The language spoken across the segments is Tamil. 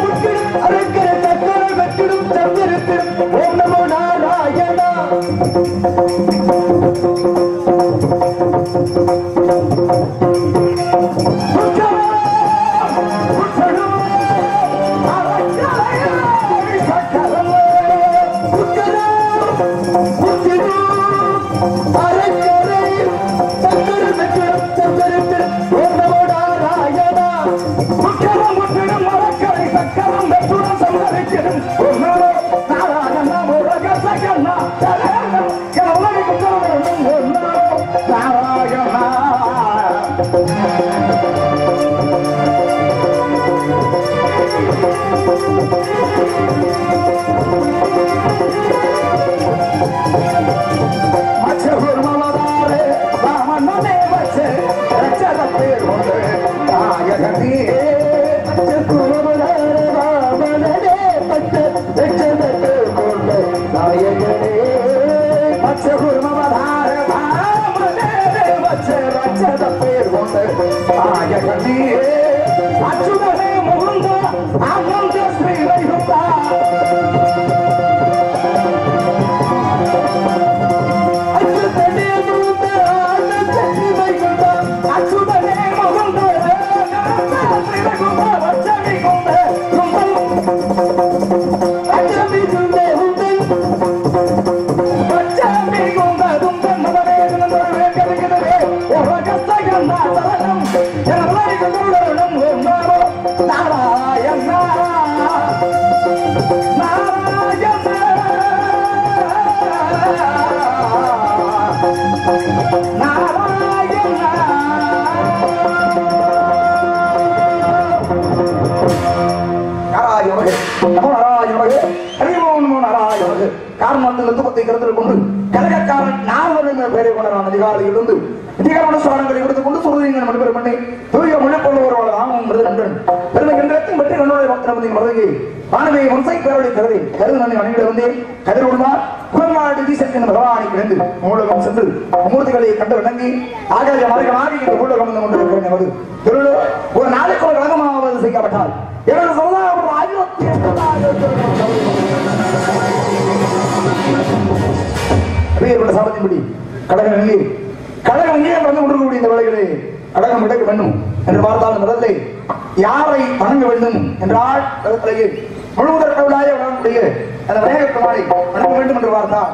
யாரை வணங்க வேண்டும் என்றால் முழுவதற்குள்ளாய வணங்கக்கூடிய அந்த விநாயகர் வணங்க வேண்டும் என்று பார்த்தால்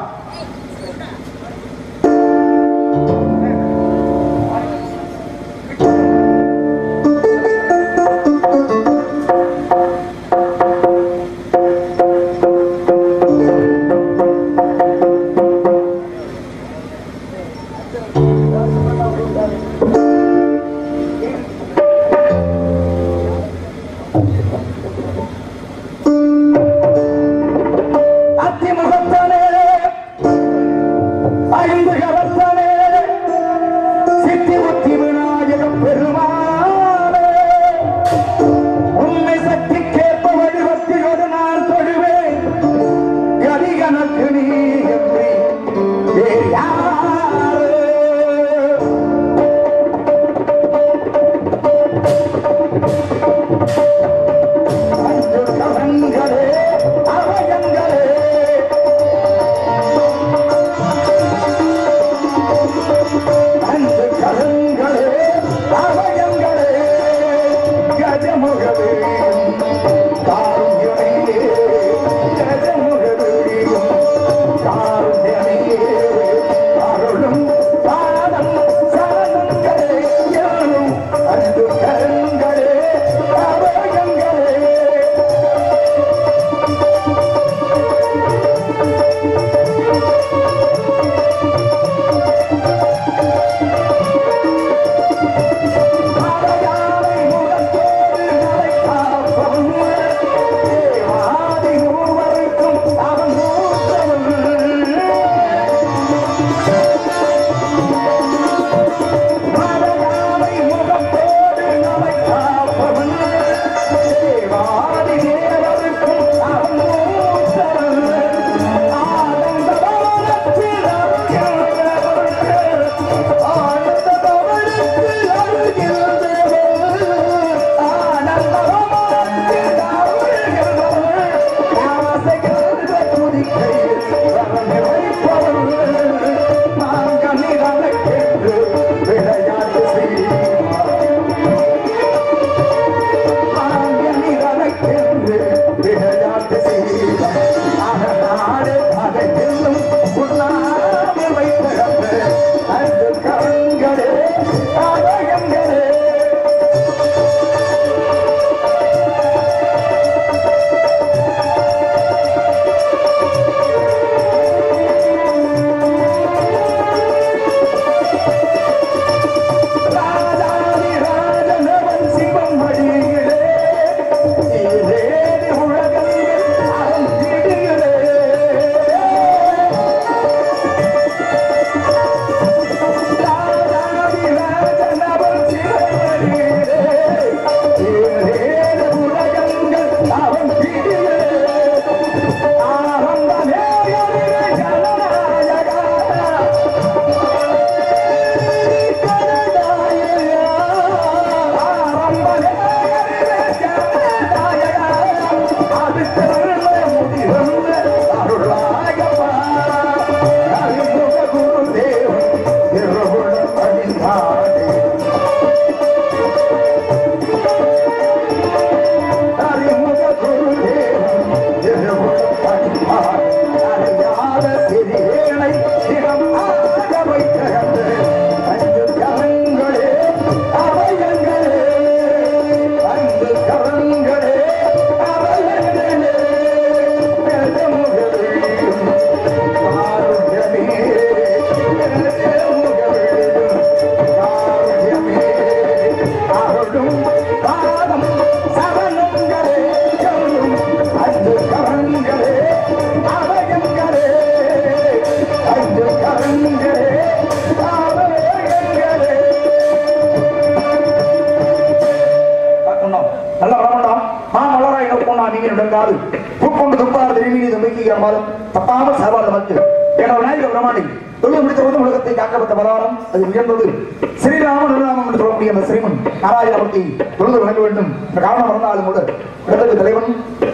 தப்பாமல் சார்பாக மக்கள் விநாயக பிரமாணி தொழில் முடித்தபோது உலகத்தை காக்கப்பட்ட பலவாரம் அது உயர்ந்தது ஸ்ரீராம நிர்நாமம் என்று சொல்லக்கூடிய அந்த ஸ்ரீமன் நாராயணமூர்த்தி தொழுது வழங்க வேண்டும் இந்த காரணம் இருந்தாலும் கூட இடத்துக்கு தலைவன்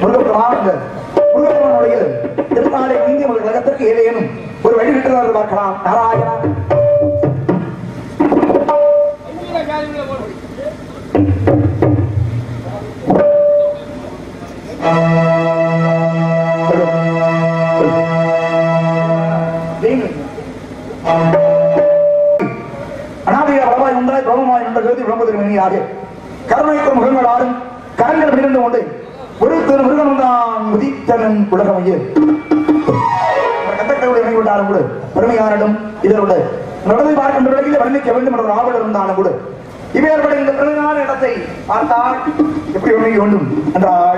முருகப்பெருமானுடைய திருத்தாளை நீங்கி ஒரு உலகத்திற்கு ஏதேனும் ஒரு வழி விட்டுவார்கள் பார்க்கலாம். நாராயணா கருணைக்கு முகங்கள் ஆடும் கரங்கள் விழுந்து கொண்டு ஒரு திரு மிருகனும் தான் உதித்தனன் உலகமையே கத்தக்கடவுளை இணங்கி விட்டாலும் கூட பெருமையாரிடம் இதனோட நடந்து பார்க்கின்ற விலகிலே வர்ணிக்க வேண்டும் என்ற ஒரு ஆவல் இருந்தாலும் கூட இவையற்பட இந்த பெருமையான இடத்தை பார்த்தால் எப்படி உணங்கி வேண்டும் என்றால்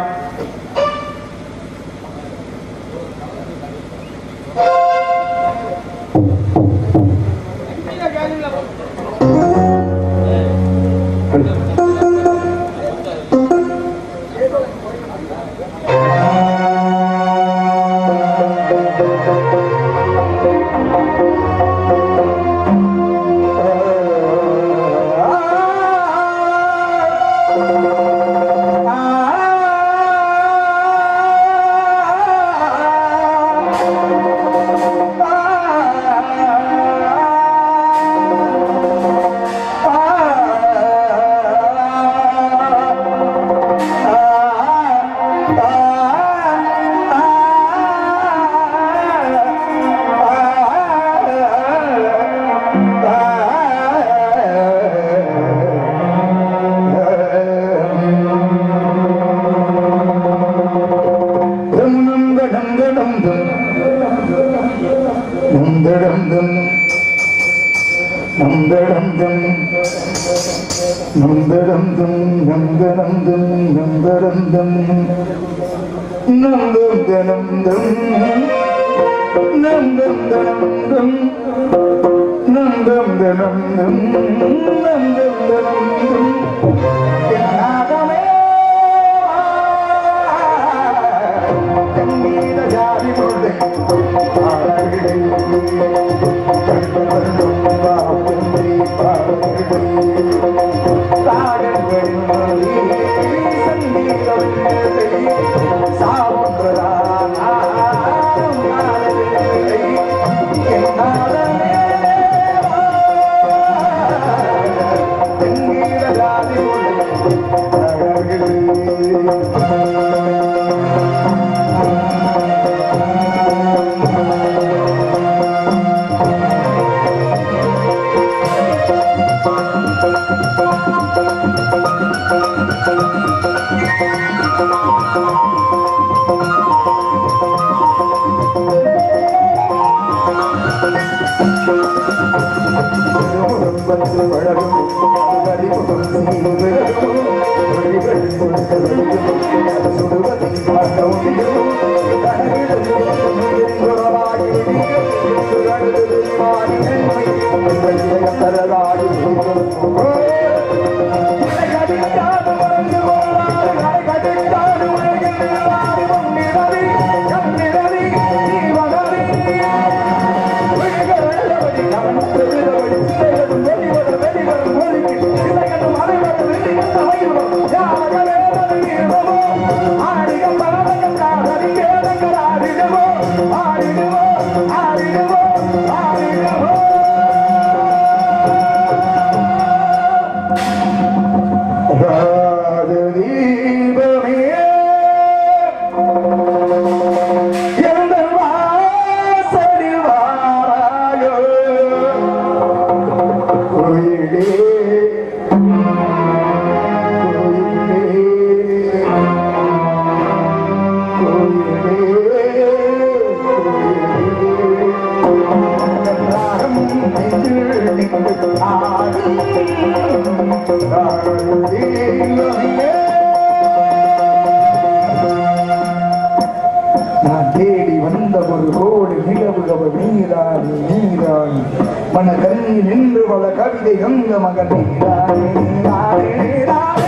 நான் தேடி வந்த ஒரு கோடி நிலவுகவ நீராணி நீராணி மன கண்ணி நின்று பல கவிதை கங்க மகன் நீராணி நீராணி நீராணி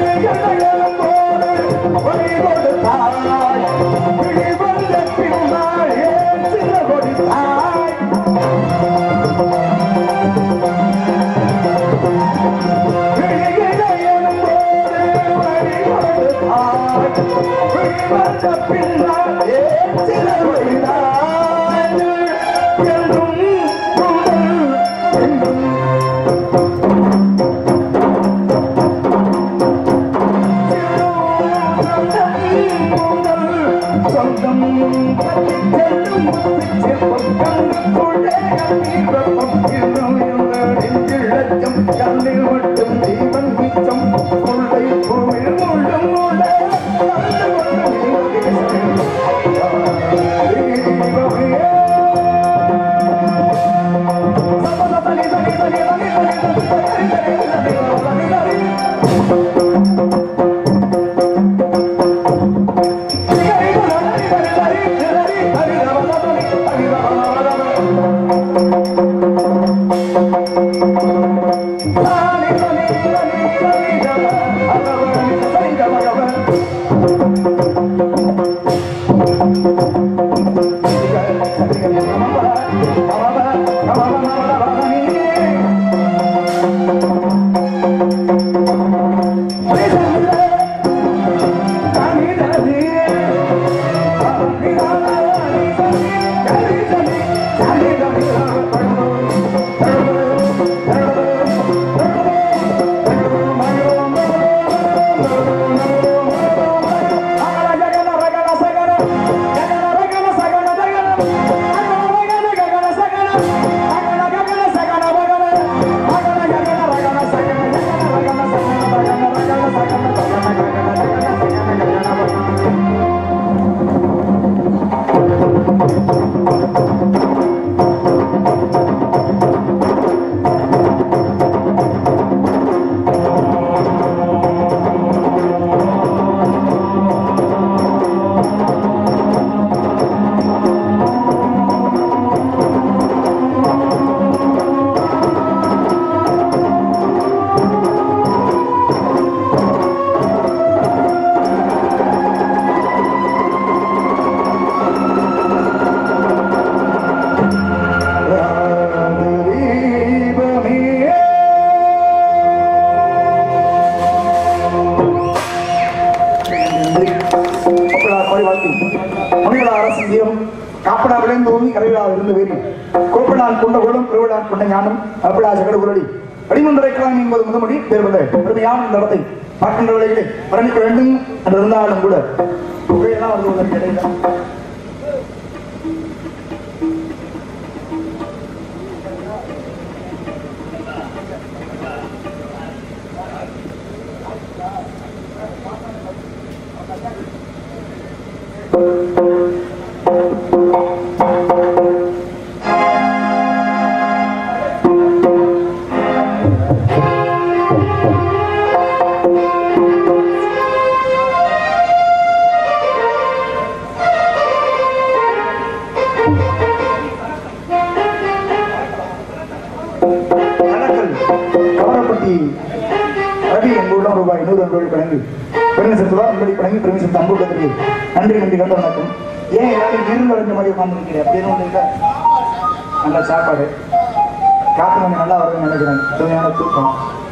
அடிமந்திரைக்கலாம் என்பது முதமொழி பெறுவது பெருமையான இந்த இடத்தை பார்க்கின்ற வேளையிலே வர்ணிக்க வேண்டும் என்று இருந்தாலும் கூட பெருமிசத்துவா உங்களை பழங்கி பெருமிசத்து அன்பு கொடுத்து நன்றி நன்றி கண்டு வணக்கம். ஏன் எல்லாரும் இருந்து அடைஞ்ச மாதிரி உட்காந்துருக்கிறேன் அப்படின்னு ஒன்று நல்ல சாப்பாடு காத்து கொஞ்சம் நல்லா வருதுன்னு நினைக்கிறேன். சுவையான தூக்கம்.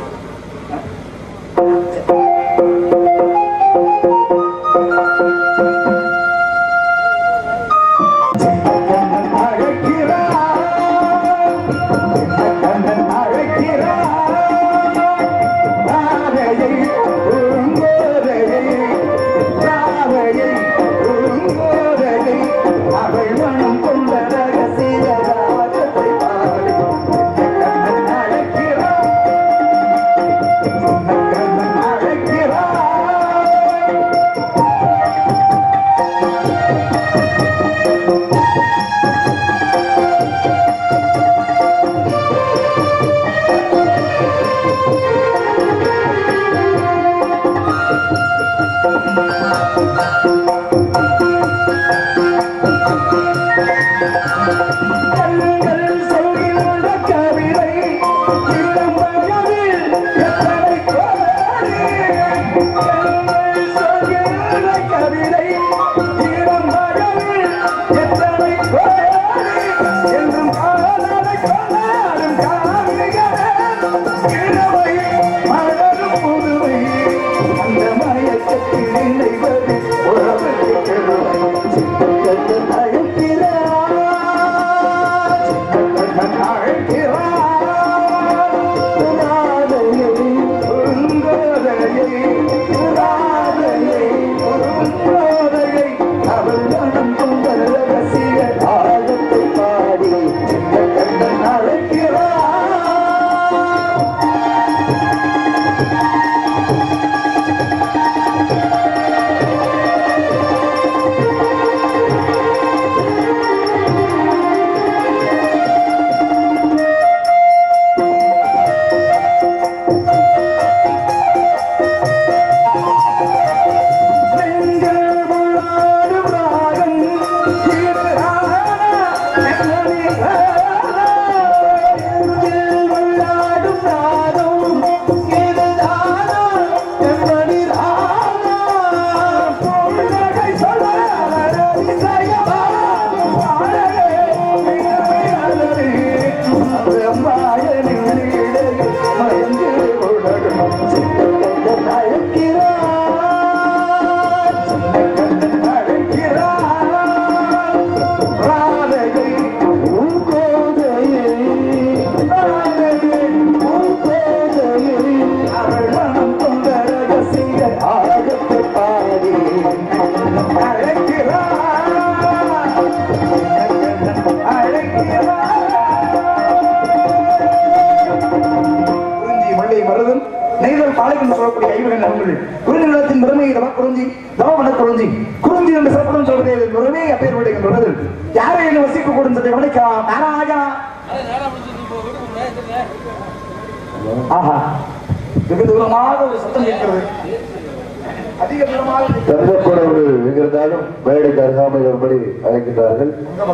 எங்கிருந்தாலும் மேடைக்கு அருகாமல் ஒருபடி அழைக்கின்றார்கள்.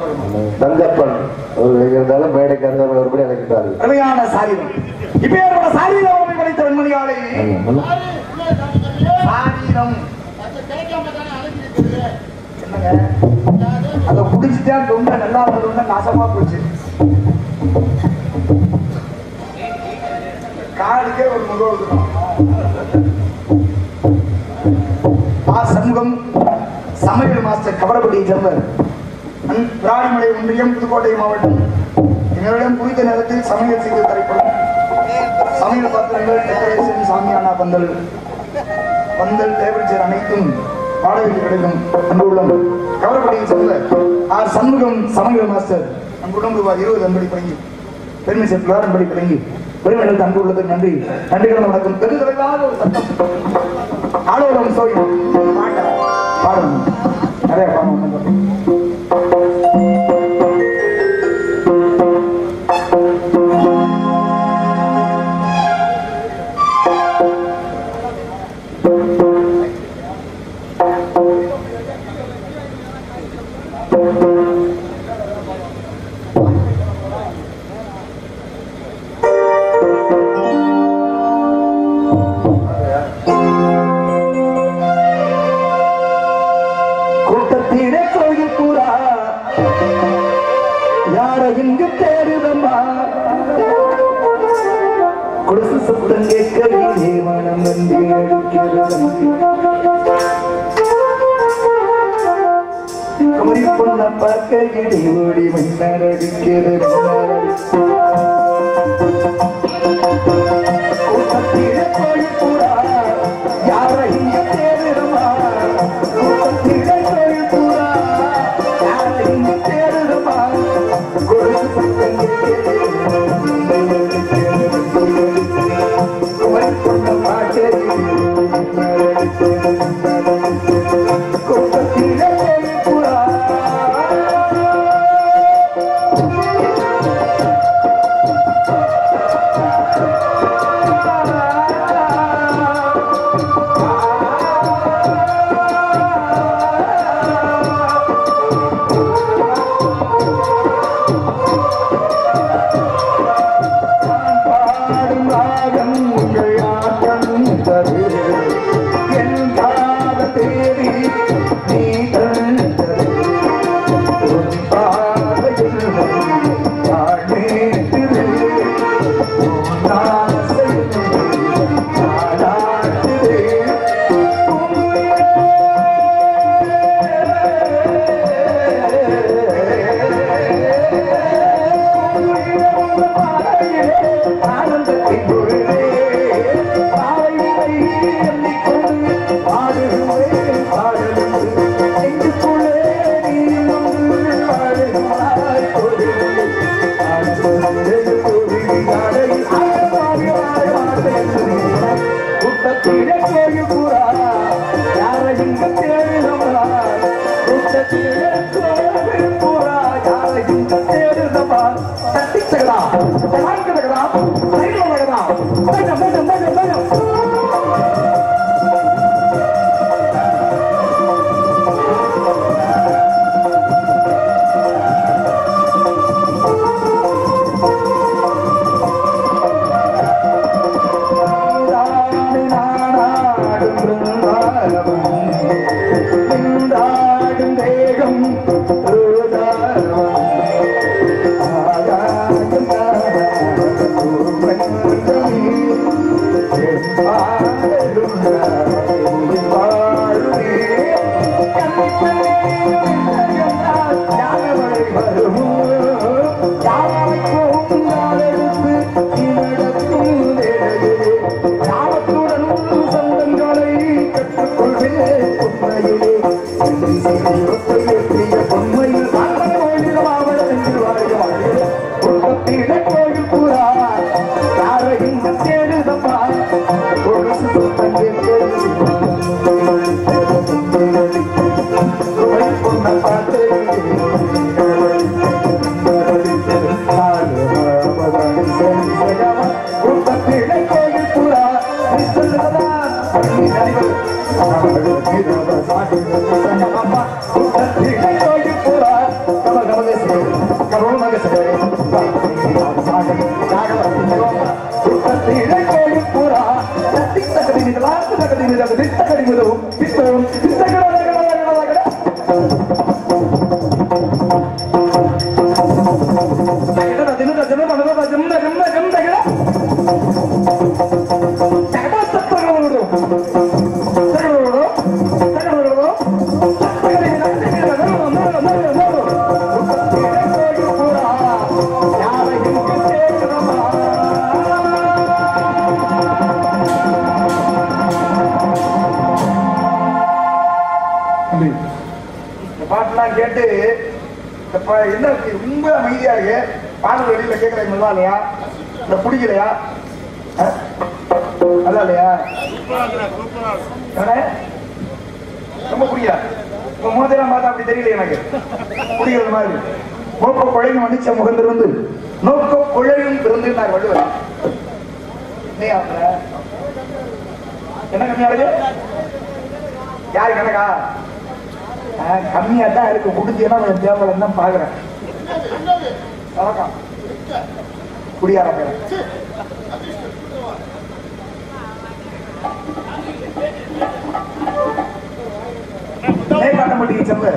தங்கப்பன் எங்கிருந்தாலும் மேடைக்கு அருகாமல் ஒருபடி அழைக்கின்றார்கள். அருமையான சாரீரம் இப்பேற்பட்ட சாரீரம் கிடைத்த வெண்மணியாளை சாரீரம் என்னங்க அதை குடிச்சுட்டா ரொம்ப நல்லா இருந்தது நாசமா போச்சு. காலுக்கே ஒரு முகம் சண்முகம் சமையல் மாஸ்டர் கவரப்பட்டி சேர்ந்தவர் விராலிமலை ஒன்றியம் புதுக்கோட்டை மாவட்டம். எங்களிடம் குறித்த நேரத்தில் சமையல் செய்து தரப்படும் சமையல் பாத்திரங்கள் டெக்கரேஷன் சாமியானா பந்தல் பந்தல் டேபிள் சேர் அனைத்தும் வாடகைக்கு கிடைக்கும். அன்புள்ளம் கவரப்பட்டியை சேர்ந்த சண்முகம் சமையல் மாஸ்டர் அன்புடன் ரூபாய் 20 அன்படி பழங்கி பெருமை சேர்த்துள்ளார். அன்படி பழங்கி பெருமைகளுக்கு அன்பு உள்ளதுக்கு நன்றி. நன்றிகள் வணக்கம். வெகு தொலைவாக ஒரு சட்டம் ஆளோரம் சோயம் பாட்ட பாடணும் நிறைய பாடணும். குமரி பொண்ண பார்க்க இடி ஓடி மன்னரடிக்கிறது கூட்டத்திலே கோழிப்புறா யாரையும் தேடுமா கூட்டத்திலே கோழிப்புறா யாரையும் தேடுமா குமரி பொண்ண பார்க்க கூட்டத்திலே கோழிப்புறா கேட்டு என்ன ரொம்ப அமைதியா இருக்கு. பாடல் வெளியில கேட்கறீங்க நல்லா இல்லையா? இந்த பிடிக்கலையா? நல்லா இல்லையா? ரொம்ப பிடிக்கல. உங்க முகத்தையெல்லாம் பார்த்தா அப்படி தெரியல எனக்கு. பிடிக்கிறது மாதிரி நோக்க கொழையும் மன்னிச்ச முகந்திருந்து நோக்க கொழையும் திருந்து நான் வள்ளுவேன். என்ன கம்மியா இருக்கு? யாரு கணக்கா? கம்மியா தான் இருக்கு. முடிஞ்சேன்னா தேவலம் தான் பாக்குறேன். குடியார மேற்காட்டப்பட்டியை சேர்ந்த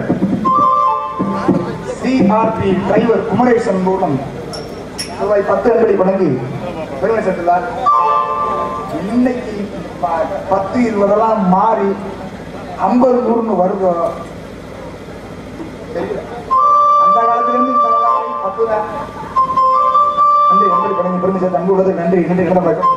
சிஆர்பி டிரைவர் குமரேசன் மூலம் ரூபாய் 10 அன்படி வழங்கி பெருமை சேர்த்துள்ளார். இன்னைக்கு 10, 20 மாறி 50, 100 வருதோ அந்த காலத்துல இருந்து இந்த காலம் 10 தான். நன்றி நன்றி படங்க பெருமை சேர்த்து அன்பு உள்ளதுக்கு நன்றி நன்றி கிடந்த பழக்கம்.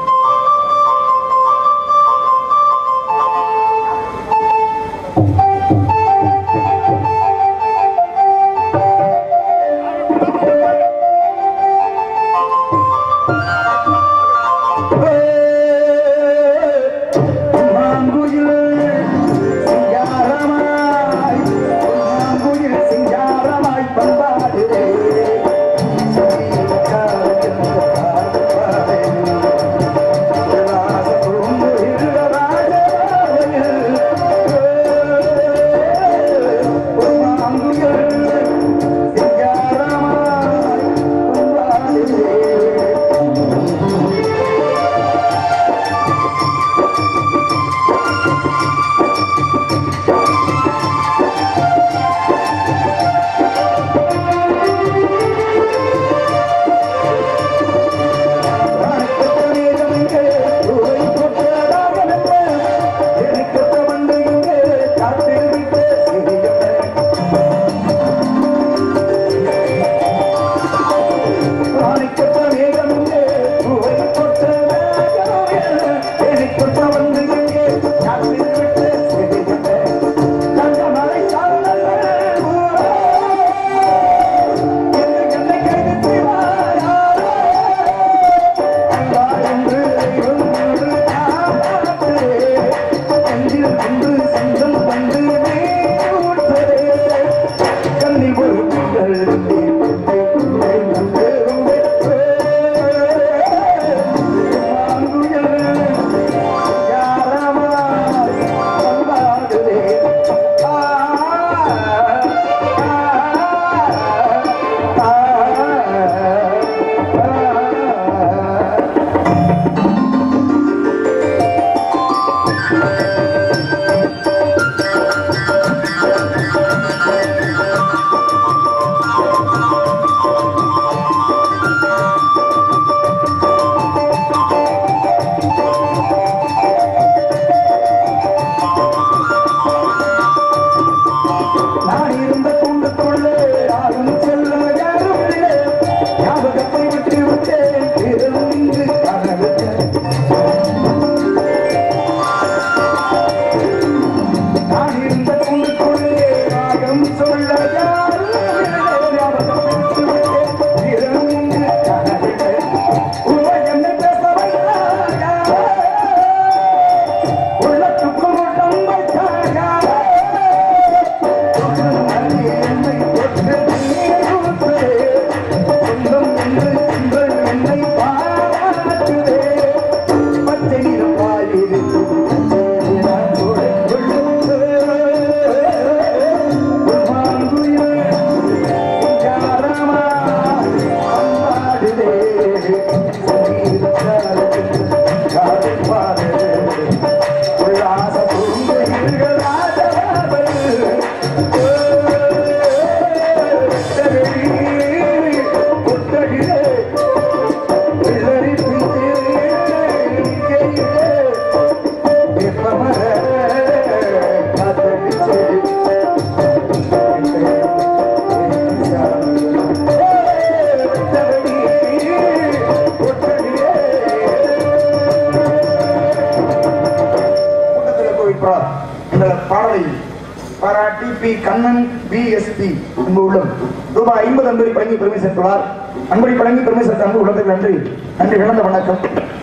கண்ணன் பிஎஸ்பி அன்பு உள்ளம் ரூபாய் 50 அன்பை வழங்கி பெருமை சேர்த்துள்ளார். அன்பை வழங்கி பெருமை சேர்த்த அன்பு உள்ளத்துக்கு நன்றி நன்றி கலந்த வணக்கம்.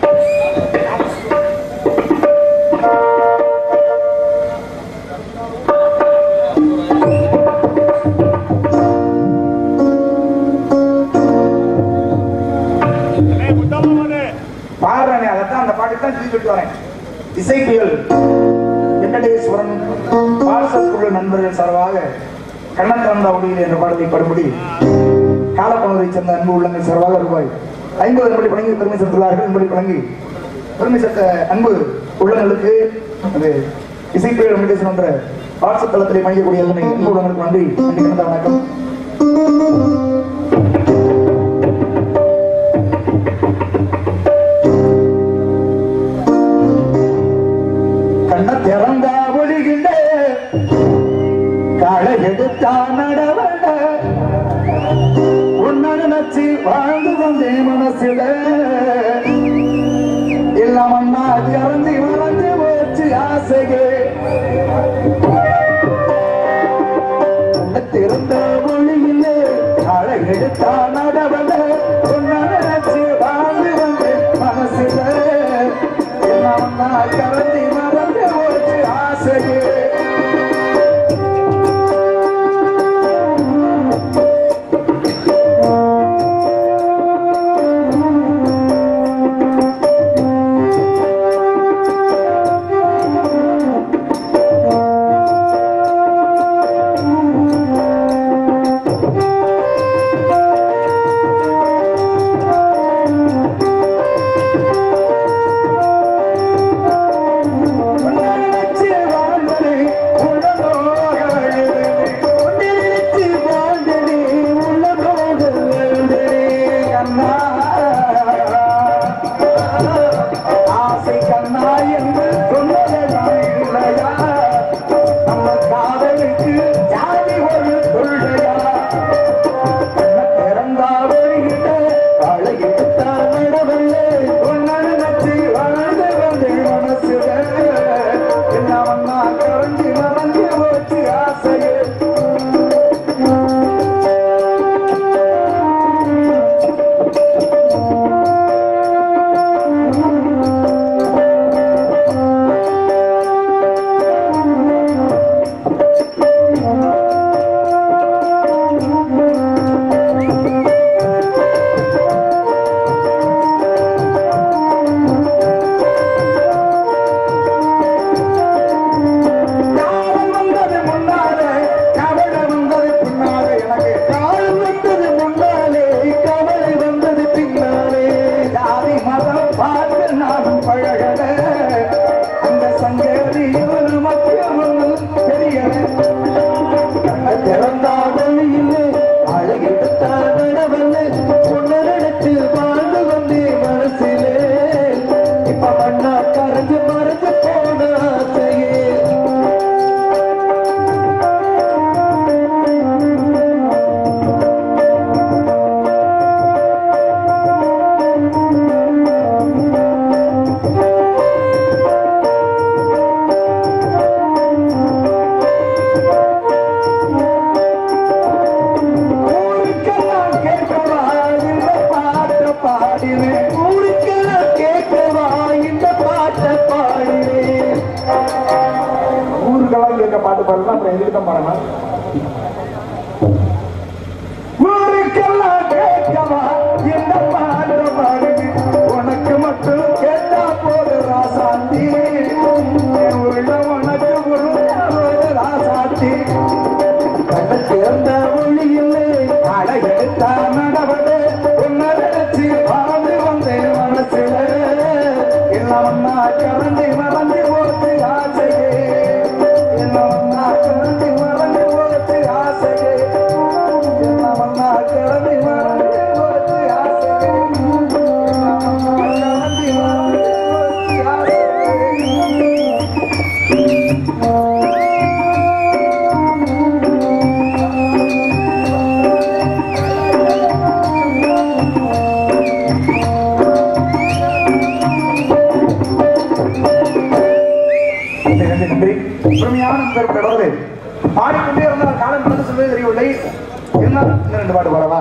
பாடுறானே அதான் அந்த பாட்டு தான் சொல்லிட்டு வரேன். இசைப்பியல் வெங்கடேஸ்வரன் பால்சத்துள்ள நண்பர்கள் சார்பாக கண்ணன் திறந்த ஒளியில் என்ற பாடலை படும்படி காலப்பணத்தை சேர்ந்த அன்பு உள்ளங்கள் சார்பாக ரூபாய் 50 அன்பை வழங்கி பெருமை சேர்த்துள்ளார்கள். அன்பை வழங்கி பெருமை சேர்த்த அன்பு உள்ளங்களுக்கு அது இசைப்பியல் வெங்கடேஸ்வரன் என்ற வாட்ஸ்அப் தளத்திலே மயங்கக்கூடிய அன்பு உள்ளங்களுக்கு நன்றி நன்றி கலந்த வணக்கம். நடவட உன்ன நினைச்சு வாழ்ந்து வந்தேன் மனசுல எல்லாம் அண்ணா கறந்து வளர்ந்து போச்சு ஆசையே திறந்த மொழியிலே அழகெடுத்தா நடவட உன்ன நினைச்சு வாழ்ந்து வந்தேன் மனசுல எல்லாம் அண்ணா கறந்து வளர்ந்து போச்சு ஆசையே பாட்டு பாடலாம் அப்புறம் எதுக்கு தான் பாடலாம் ஊருக்கெல்லாம் கேட்கவா என்ன பாடு பாடுது உனக்கு மட்டும் கேட்டா போது ராசாந்தி உள்ள உனக்கு ஒரு ராசாந்தி கண்ண சேர்ந்த ஒளியில் அழகெடுத்தா நடவடு உன்னை நினைச்சு வாழ்ந்து வந்தேன் மனசுல எல்லாம் கறந்து மறந்து போச்சு ஆசையே பாடிக்கொண்டே இருந்தால் காலம் கடந்து சொல்வது தெரியவில்லை. என்ன ரெண்டு பாட்டு பாடவா?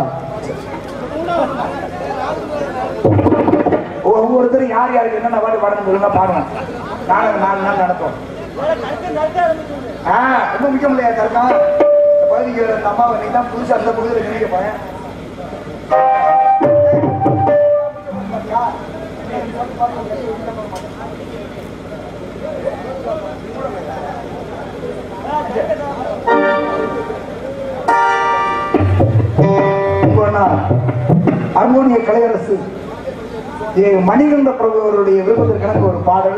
ஒவ்வொருத்தரும் யார் யாருக்கு என்னென்ன பாட்டு பாடணும் சொல்லுங்க, பாடுங்க. நாங்கள் 4 நாள் நடத்துவோம். ரொம்ப முக்கியம் இல்லையா தர்கா? பகுதிக்கு அந்த அம்மாவை நீ தான் புதுசாக அந்த பகுதியில் நினைக்க போறேன். அர்மோனிய கலையரசு மணிகண்ட பிரபு அவருடைய விருப்பத்திற்கு ஒரு பாடல்.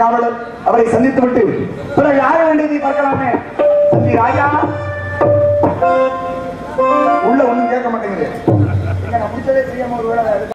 காவலர் அவரை சந்தித்து விட்டு பிறகு ஆக வேண்டியதை பார்க்கலாமே. தம்பி ராஜா உள்ள ஒண்ணும் கேட்க மாட்டேங்குது. முடிச்சதே தெரியாம ஒரு வேலை